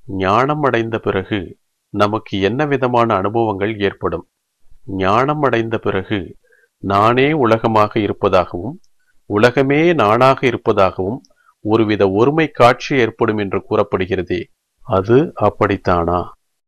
ஞானம் அடைந்த பிறகு நமக்கு என்ன விதமான அனுபவங்கள் ஏற்படும்? ஞானம் அடைந்த பிறகு நானே உலகமாக இருப்பதாகவும் உலகமே நானாக இருப்பதாகவும் ஒருவித ஒருமை காட்சி ஏற்படும் என்று கூறப்படுகிறதே, அது அப்படித்தானா?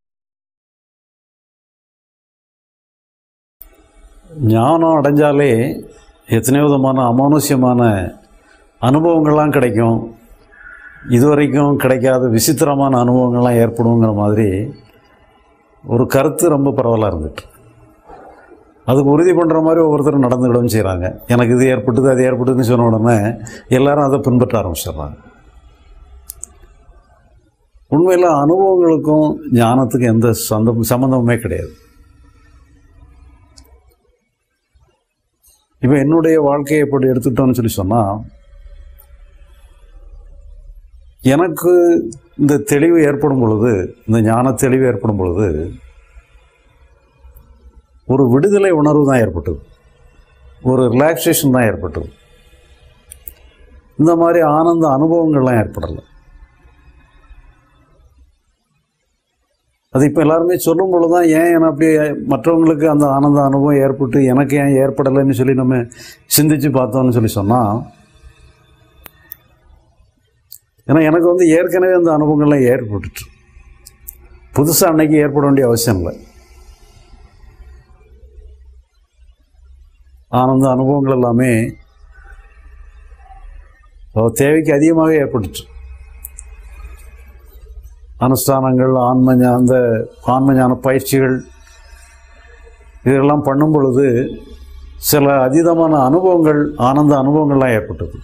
ஞானம் அடைஞ்சாலே எத்தனையோ விதமான அமானுஷ்யமான அனுபவங்கள்லாம் கிடைக்கும். இதுவரைக்கும் கிடைக்காத விசித்திரமான அனுபவங்கள்லாம் ஏற்படுங்கிற மாதிரி ஒரு கருத்து ரொம்ப பரவலாக இருந்துட்டு, அதுக்கு உறுதி பண்ணுற மாதிரி ஒவ்வொருத்தரும் நடந்துக்கிடவும் செய்கிறாங்க. எனக்கு இது ஏற்பட்டது அது ஏற்பட்டதுன்னு சொன்ன உடனே எல்லாரும் அதை பின்பற்ற ஆரம்பிச்சிடுறாங்க. உண்மையில் அனுபவங்களுக்கும் ஞானத்துக்கும் எந்த சம்பந்தமுமே கிடையாது. இப்போ என்னுடைய வாழ்க்கையை எப்படி எடுத்துக்கிட்டோன்னு சொல்லி சொன்னால், எனக்கு இந்த தெளிவு ஏற்படும் பொழுது, இந்த ஞான தெளிவு ஏற்படும் பொழுது ஒரு விடுதலை உணர்வு தான் ஏற்பட்டது, ஒரு ரிலாக்ஸேஷன் தான் ஏற்பட்டது. இந்த மாதிரி ஆனந்த அனுபவங்கள்லாம் ஏற்படலை. அது இப்போ எல்லாருமே சொல்லும் பொழுது தான் ஏன் என அப்படி மற்றவங்களுக்கு அந்த ஆனந்த அனுபவம் ஏற்பட்டு எனக்கு ஏன் ஏற்படலைன்னு சொல்லி நம்ம சிந்திச்சு பார்த்தோம்னு சொல்லி சொன்னால், ஏன்னா எனக்கு வந்து ஏற்கனவே அந்த அனுபவங்கள்லாம் ஏற்பட்டுச்சு, புதுசாக அன்னைக்கு ஏற்பட வேண்டிய அவசியம் இல்லை. ஆனந்த அனுபவங்கள் எல்லாமே தேவைக்கு அதிகமாக ஏற்பட்டுச்சு. அனுஷ்டானங்கள், அந்த ஆன்மஞான பயிற்சிகள் இதெல்லாம் பண்ணும் பொழுது சில அதீதமான அனுபவங்கள், ஆனந்த அனுபவங்கள்லாம் ஏற்பட்டது.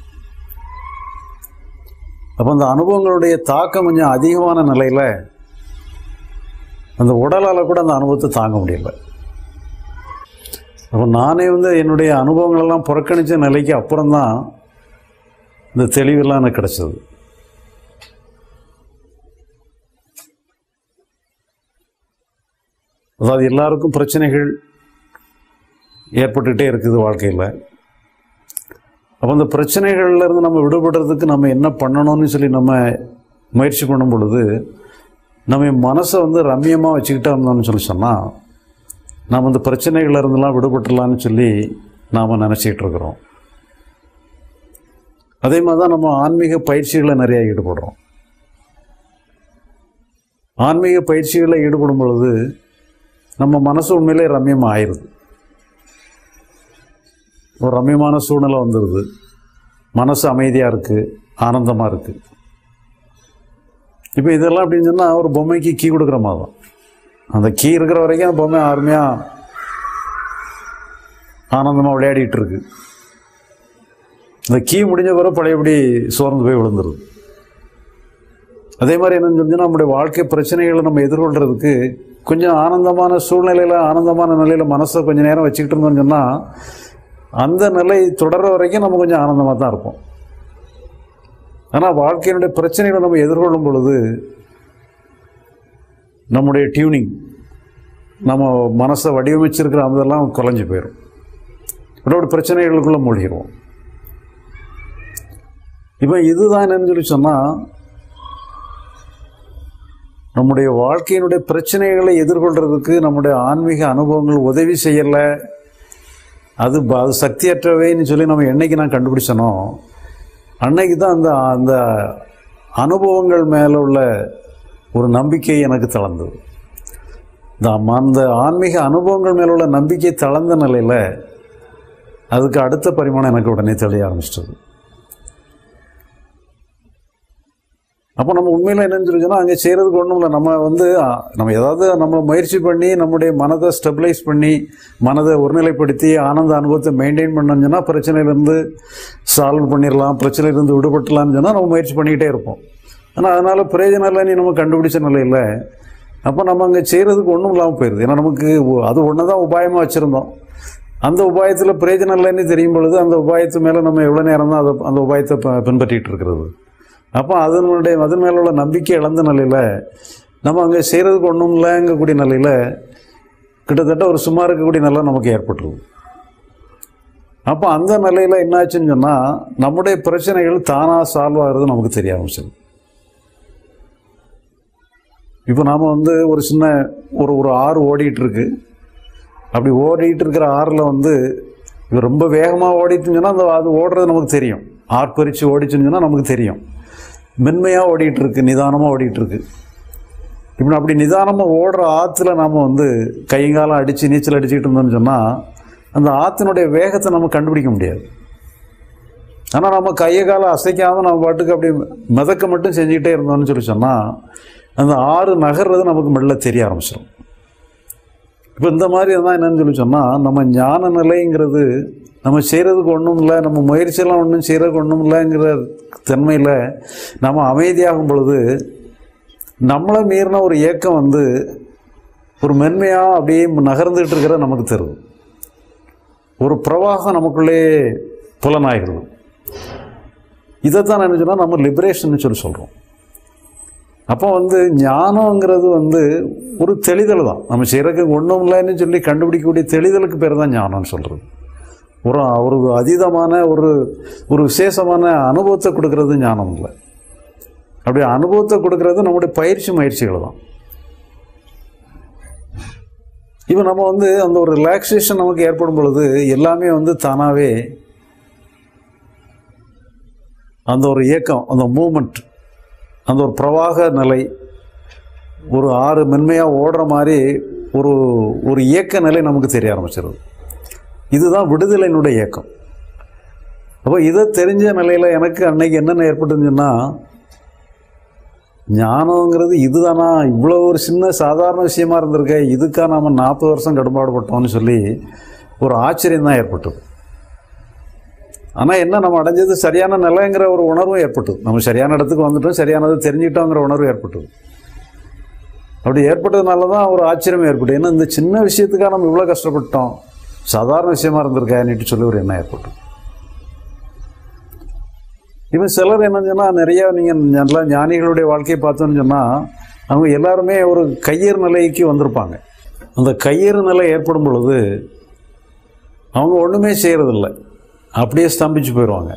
அப்போ அந்த அனுபவங்களுடைய தாக்கம் கொஞ்சம் அதிகமான நிலையில் அந்த உடலால் கூட அந்த அனுபவத்தை தாங்க முடியல. அப்போ நானே வந்து என்னுடைய அனுபவங்களெல்லாம் புறக்கணித்த நிலைக்கு அப்புறம்தான் இந்த தெளிவெல்லாம் எனக்கு கிடைச்சது. அதாவது எல்லாருக்கும் பிரச்சனைகள் ஏற்பட்டுகிட்டே இருக்குது வாழ்க்கையில். அப்போ அந்த பிரச்சனைகள்லேருந்து நம்ம விடுபடுறதுக்கு நம்ம என்ன பண்ணணும்னு சொல்லி நம்ம முயற்சி பண்ணும் பொழுது, நம்ம மனசை வந்து ரம்மியமாக வச்சுக்கிட்டே இருந்தோம்னு சொல்லி சொன்னால் நாம் அந்த பிரச்சனைகள்லேருந்துலாம் விடுபட்டுடலான்னு சொல்லி நாம் நினச்சிக்கிட்டு இருக்கிறோம். அதே மாதிரி தான் நம்ம ஆன்மீக பயிற்சிகளை நிறையா ஈடுபடுறோம். ஆன்மீக பயிற்சிகளில் ஈடுபடும் பொழுது நம்ம மனசு உண்மையிலே ரம்மியமாக ஆயிடுது, ஒரு ரம்மியமான சூழ்நிலை வந்துடுது, மனசு அமைதியாக இருக்குது, ஆனந்தமாக இருக்குது. இப்போ இதெல்லாம் அப்படின்னு சொன்னால் ஒரு பொம்மைக்கு கீ கொடுக்குற மாதிரி தான். அந்த கீ இருக்கிற வரைக்கும் அந்த பொம்மை அருமையாக ஆனந்தமாக விளையாடிட்டு இருக்கு. இந்த கீ முடிஞ்ச பிறகு பழையபடி சோர்ந்து போய் விழுந்துருது. அதே மாதிரி என்னன்னு சொன்னால் நம்முடைய வாழ்க்கை பிரச்சனைகளை நம்ம எதிர்கொள்கிறதுக்கு கொஞ்சம் ஆனந்தமான சூழ்நிலையில், ஆனந்தமான நிலையில் மனசை கொஞ்சம் நேரம் வச்சுக்கிட்டு இருந்தோம்னு சொன்னால் அந்த நிலை தொடர்ற வரைக்கும் நம்ம கொஞ்சம் ஆனந்தமாக தான் இருப்போம். ஆனால் வாழ்க்கையினுடைய பிரச்சனைகளை நம்ம எதிர்கொள்ளும் பொழுது நம்முடைய டியூனிங், நம்ம மனசை வடிவமைச்சிருக்கிற அதெல்லாம் குறைஞ்சி போயிடும். அதோட பிரச்சனைகளுக்குள்ளே மூழ்கிடுவோம். இப்போ இதுதான் என்னன்னு சொல்லி சொன்னால், நம்முடைய வாழ்க்கையினுடைய பிரச்சனைகளை எதிர்கொள்கிறதுக்கு நம்முடைய ஆன்மீக அனுபவங்கள் உதவி செய்யலை, அது சக்தியற்றவைன்னு சொல்லி நம்ம என்னைக்கு நான் கண்டுபிடிச்சனோ அன்னைக்கு தான் அந்த அனுபவங்கள் மேலே உள்ள ஒரு நம்பிக்கை எனக்கு தளர்ந்தது. அந்த ஆன்மீக அனுபவங்கள் மேலே உள்ள நம்பிக்கை தளர்ந்த நிலையில் அதுக்கு அடுத்த பரிமாணம் எனக்கு உடனே தெளிய ஆரம்பிச்சிட்டது. அப்போ நம்ம உண்மையில் என்னன்னு சொல்லி சொன்னால், அங்கே செய்கிறதுக்கு ஒன்றும் இல்லை. நம்ம ஏதாவது நம்ம முயற்சி பண்ணி நம்முடைய மனதை ஸ்டெபிலைஸ் பண்ணி மனதை ஒருநிலைப்படுத்தி ஆனந்த அனுபவத்தை மெயின்டைன் பண்ணணும்னு சொன்னால் பிரச்சனையிலேருந்து சால்வ் பண்ணிடலாம், பிரச்சனையிலேருந்து விடுபட்டலாம்னு சொன்னால் நம்ம முயற்சி பண்ணிக்கிட்டே இருப்போம். ஆனால் அதனால் பிரயோஜனம் இல்லைன்னு நம்ம கண்டுபிடிச்ச நிலையில் அப்போ நம்ம அங்கே செய்கிறதுக்கு ஒன்றும் இல்லாமல் போயிடுது. ஏன்னா நமக்கு அது ஒன்று தான் உபாயமாக வச்சுருந்தோம். அந்த உபாயத்தில் பிரயோஜனம் இல்லைன்னு தெரியும் பொழுது அந்த உபாயத்து மேலே நம்ம எவ்வளோ நேரம் தான் அந்த உபாயத்தை பின்பற்றிட்டு இருக்கிறது. அப்போ அதன் மேலே உள்ள நம்பிக்கை இழந்த நிலையில் நம்ம அங்கே செய்கிறதுக்கு ஒன்றும் இல்லைங்கக்கூடிய நிலையில் கிட்டத்தட்ட ஒரு சும்மா இருக்கக்கூடிய நிலை நமக்கு ஏற்பட்டுருது. அப்போ அந்த நிலையில் என்னாச்சுன்னு சொன்னால் நம்முடைய பிரச்சனைகள் தானாக சால்வ் ஆகிறது நமக்கு தெரிய ஆரம்பிச்சது. இப்போ நாம் வந்து ஒரு சின்ன ஒரு ஆறு ஓடிட்டு இருக்கு. அப்படி ஓடிட்டு இருக்கிற ஆறில் வந்து இப்போ ரொம்ப வேகமாக ஓடிட்டுன்னு சொன்னால் அது ஓடுறது நமக்கு தெரியும். ஆர்ப்பரிச்சு ஓடிச்சுன்னு சொன்னால் நமக்கு தெரியும். மென்மையாக ஓடிட்டு இருக்கு, நிதானமாக ஓடிட்டு இருக்கு. இப்போ அப்படி நிதானமாக ஓடுற ஆற்றுல நாம் வந்து கைங்காலம் அடித்து நீச்சல் அடிச்சுக்கிட்டு இருந்தோம்னு சொன்னால் அந்த ஆற்றினுடைய வேகத்தை நம்ம கண்டுபிடிக்க முடியாது. ஆனால் நம்ம கையை காலம் அசைக்காமல் நம்ம பாட்டுக்கு அப்படி மிதக்க மட்டும் செஞ்சுக்கிட்டே இருந்தோம்னு சொன்னால் அந்த ஆறு நகர்றது நமக்கு மெல்ல தெரிய ஆரம்பிச்சிடும். இப்போ இந்த மாதிரி தான் என்னன்னு சொன்னால் நம்ம ஞான நிலைங்கிறது நம்ம செய்கிறதுக்கு ஒன்றும் இல்லை, நம்ம முயற்சியெல்லாம் ஒன்றும் செய்கிறதுக்கு ஒன்றும் இல்லைங்கிற தன்மையில் நம்ம அமைதியாகும் பொழுது நம்மளை மீறின ஒரு இயக்கம் வந்து ஒரு மென்மையாக அப்படியே நகர்ந்துகிட்டு இருக்கிற நமக்கு தருது. ஒரு பிரவாகம் நமக்குள்ளே புலனாகிறது. இதைத்தான் என்ன சொன்னால் நம்ம லிபரேஷன் சொல்கிறோம். அப்போ வந்து ஞானங்கிறது வந்து ஒரு தெளிதல் தான். நம்ம செய்கிறதுக்கு ஒன்றும் இல்லைன்னு சொல்லி கண்டுபிடிக்கக்கூடிய தெளிதலுக்கு பேர் தான் ஞானம்னு சொல்கிறது. ஒரு அதீதமான ஒரு விசேஷமான அனுபவத்தை கொடுக்கறது ஞானம் இல்லை. அப்படி அனுபவத்தை கொடுக்கறது நம்முடைய முயற்சிகள் தான். இப்போ நம்ம வந்து அந்த ஒரு ரிலாக்ஸேஷன் நமக்கு ஏற்படும் பொழுது எல்லாமே வந்து தானாகவே அந்த ஒரு இயக்கம், அந்த மூமெண்ட், அந்த ஒரு பிரவாக நிலை, ஒரு ஆறு மென்மையாக ஓடுற மாதிரி ஒரு இயக்க நிலை நமக்கு தெரிய ஆரம்பிச்சிருது. இதுதான் விடுதலையினுடைய இயக்கம். அப்போ இதை தெரிஞ்ச நிலையில் எனக்கு அன்னைக்கு என்னென்ன ஏற்பட்டுச்சுன்னா, ஞானங்கிறது இதுதானா, இவ்வளோ ஒரு சின்ன சாதாரண விஷயமா இருந்திருக்க, இதுக்காக நாம் 40 வருஷம் கடும்பாடுபட்டோம்னு சொல்லி ஒரு ஆச்சரியம் தான் ஏற்பட்டது. ஆனால் என்ன, நம்ம அடைஞ்சது சரியான நிலைங்கிற ஒரு உணர்வும் ஏற்பட்டது. நம்ம சரியான இடத்துக்கு வந்துட்டோம், சரியானதை தெரிஞ்சுக்கிட்டோங்கிற உணர்வு ஏற்பட்டது. அப்படி ஏற்பட்டதுனால தான் ஒரு ஆச்சரியம் ஏற்பட்டு. ஏன்னா இந்த சின்ன விஷயத்துக்காக நம்ம இவ்வளோ கஷ்டப்பட்டோம், சாதாரண விஷயமா இருந்திருக்கேன்னுட்டு சொல்லி ஒரு எண்ணம் ஏற்பட்டு. இவன் சிலர் என்னன்னு சொன்னால், நிறையா நீங்கள் நல்லா ஞானிகளுடைய வாழ்க்கையை பார்த்தோன்னு சொன்னால் அவங்க எல்லாருமே ஒரு கையேறு நிலைக்கு வந்திருப்பாங்க. அந்த கையேறு நிலை ஏற்படும் பொழுது அவங்க ஒன்றுமே செய்கிறதில்லை, அப்படியே ஸ்தம்பிச்சு போயிடுவாங்க.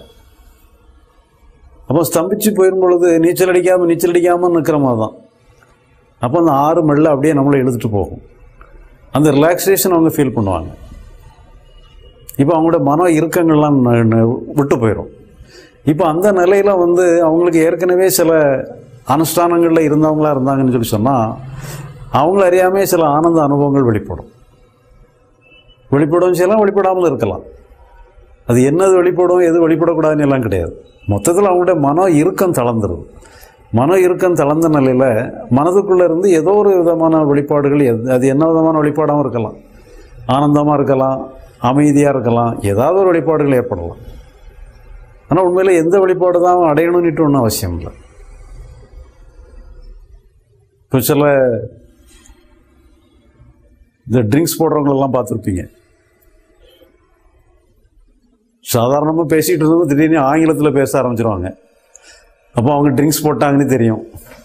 அப்போ ஸ்தம்பிச்சு போயிடும் பொழுது நீச்சல் அடிக்காமல் நிற்கிற மாதிரி தான். அப்போ அந்த ஆறு மெல்ல அப்படியே நம்மளை இழுத்துட்டு போகும். அந்த ரிலாக்ஸேஷன் அவங்க ஃபீல் பண்ணுவாங்க. இப்போ அவங்களோட மன இறுக்கங்கள்லாம் விட்டு போயிடும். இப்போ அந்த நிலையில் வந்து அவங்களுக்கு ஏற்கனவே சில அனுஷ்டானங்களில் இருந்தாங்கன்னு சொன்னால் அவங்கள அறியாமே சில ஆனந்த அனுபவங்கள் வெளிப்படும் செய்யலாம், வெளிப்படாமல் இருக்கலாம். அது என்னது வெளிப்படும், எது வெளிப்படக்கூடாதுன்னு எல்லாம் கிடையாது. மொத்தத்தில் அவங்களுடைய மன இறுக்கம் தளர்ந்துருது. மன இறுக்கம் தளர்ந்த நிலையில் மனதுக்குள்ளே இருந்து ஏதோ ஒரு விதமான வெளிப்பாடுகள், அது என்ன விதமான வெளிப்பாடாகவும் இருக்கலாம், ஆனந்தமாக இருக்கலாம், அமைதியாக இருக்கலாம், ஏதாவது ஒரு வெளிப்பாடுகள் ஏற்படலாம். ஆனால் உண்மையில் எந்த வெளிப்பாடு தான் அடையணும்னுட்டு ஒன்றும் அவசியம் இல்லை. இப்போ சில இந்த ட்ரிங்க்ஸ் போடுறவங்களெல்லாம் பார்த்துருப்பீங்க. சாதாரணமாக பேசிகிட்டு இருந்தோம், திடீர்னு ஆங்கிலத்தில் பேச ஆரம்பிச்சிருவாங்க. அப்போ அவங்க ட்ரிங்க்ஸ் போட்டாங்கன்னு தெரியும்.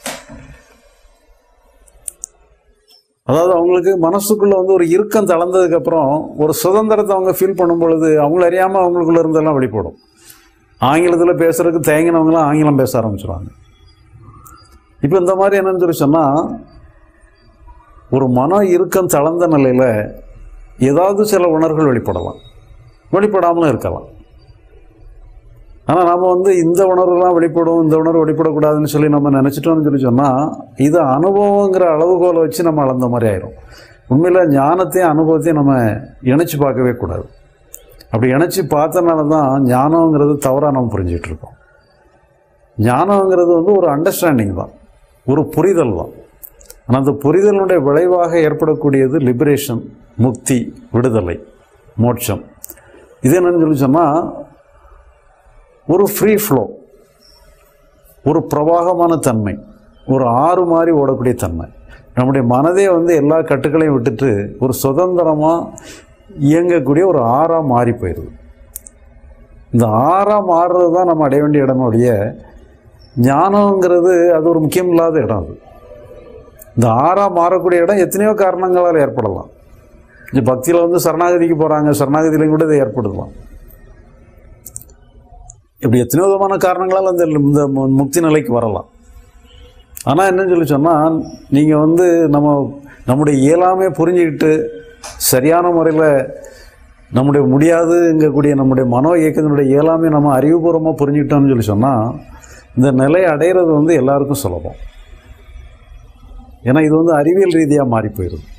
அதாவது அவங்களுக்கு மனசுக்குள்ளே வந்து ஒரு இறுக்கம் தளர்ந்ததுக்கப்புறம் ஒரு சுதந்திரத்தை அவங்க ஃபீல் பண்ணும் பொழுது அவங்கள அறியாமல் அவங்களுக்குள்ள இருந்தெல்லாம் வெளிப்படும். ஆங்கிலத்தில் பேசுறதுக்கு தேங்கினவங்களாம் ஆங்கிலம் பேச ஆரம்பிச்சிருவாங்க. இப்போ இந்த மாதிரி என்னன்னு சொன்னால், ஒரு மன இறுக்கம் தளர்ந்த நிலையில் ஏதாவது சில உணர்வுகள் வெளிப்படலாம், வெளிப்படாமலும் இருக்கலாம். ஆனால் நம்ம வந்து இந்த உணர்வுலாம் வெளிப்படும், இந்த உணர்வு வெளிப்படக்கூடாதுன்னு சொல்லி நம்ம நினச்சிட்டோம்னு சொன்னால் இது அனுபவங்கிற அளவுகோலை வச்சு நம்ம அளந்த மாதிரி ஆயிரும். உண்மையில் ஞானத்தையும் அனுபவத்தையும் நம்ம இணைச்சி பார்க்கவே கூடாது. அப்படி இணைச்சி பார்த்தனால தான் ஞானங்கிறது தவறாக நம்ம புரிஞ்சிகிட்டு இருக்கோம். ஞானங்கிறது வந்து ஒரு அண்டர்ஸ்டாண்டிங் தான், ஒரு புரிதல் தான். ஆனால் அந்த புரிதலுடைய விளைவாக ஏற்படக்கூடியது லிபரேஷன், முக்தி, விடுதலை, மோட்சம். இது என்னன்னு சொன்னால் ஒரு ஃப்ரீ ஃப்ளோ, ஒரு பிரவாகமான தன்மை, ஒரு ஆறு மாதிரி ஓடக்கூடிய தன்மை. நம்முடைய மனதே வந்து எல்லா கட்டுக்களையும் விட்டுட்டு ஒரு சுதந்திரமாக இயங்கக்கூடிய ஒரு ஆறாக மாறி போயிடுது. இந்த ஆறாக மாறுறது தான் நம்ம அடைய வேண்டிய இடமுடைய ஞானங்கிறது. அது ஒரு முக்கியம் இல்லாத இடம். அது இந்த ஆறாக மாறக்கூடிய இடம் எத்தனையோ காரணங்களால் ஏற்படலாம். இந்த பக்தியில் வந்து சரணாகதிக்கு போகிறாங்க, சரணாகதியிலையும் கூட இதை ஏற்படுத்தலாம். இப்படி எத்தனையோ விதமான காரணங்களால் இந்த முக்தி நிலைக்கு வரலாம். ஆனால் என்னன்னு சொல்லி சொன்னால், நீங்கள் வந்து நம்முடைய இயலாமே புரிஞ்சுக்கிட்டு சரியான முறையில் நம்முடைய முடியாதுங்கக்கூடிய நம்முடைய மனோ இயக்கத்தினுடைய இயலாமே நம்ம அறிவுபூர்வமாக புரிஞ்சுக்கிட்டோம்னு சொல்லி சொன்னால், இந்த நிலையை அடையிறது வந்து எல்லாருக்கும் சுலபம். ஏன்னா இது வந்து அறிவியல் ரீதியாக மாறி போயிடுது.